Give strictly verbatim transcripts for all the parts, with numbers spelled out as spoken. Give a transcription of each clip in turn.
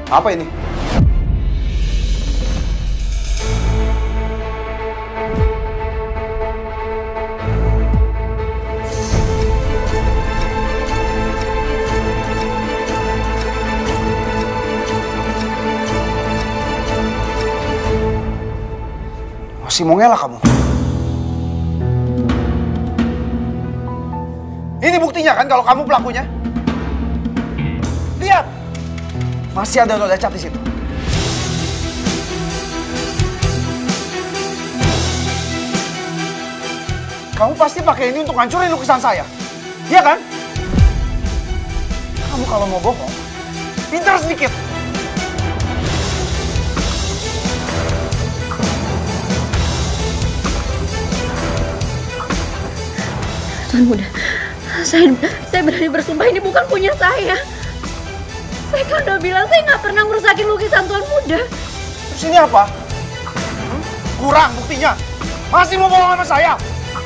Apa ini? Masih mau ngelak kamu? Ini buktinya kan kalau kamu pelakunya? Lihat! Masih ada noda cat di situ. Kamu pasti pakai ini untuk hancurin lukisan saya. Iya kan? Kamu kalau mau bohong, pintar sedikit. Tuan Muda, saya, saya berani bersumpah ini bukan punya saya. Saya kan udah bilang saya nggak pernah ngerusakin lukisan Tuan Muda. Terus ini apa? Hmm? Kurang buktinya. Masih mau bohong sama saya?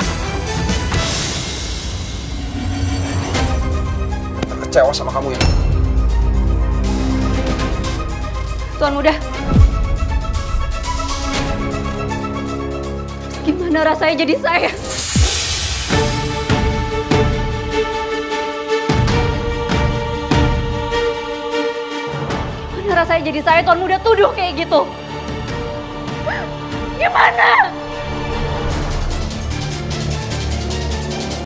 Kecewa sama kamu ya. Tuan Muda, gimana rasanya jadi saya? Gimana rasanya jadi saya, Tuan Muda tuduh kayak gitu? Gimana?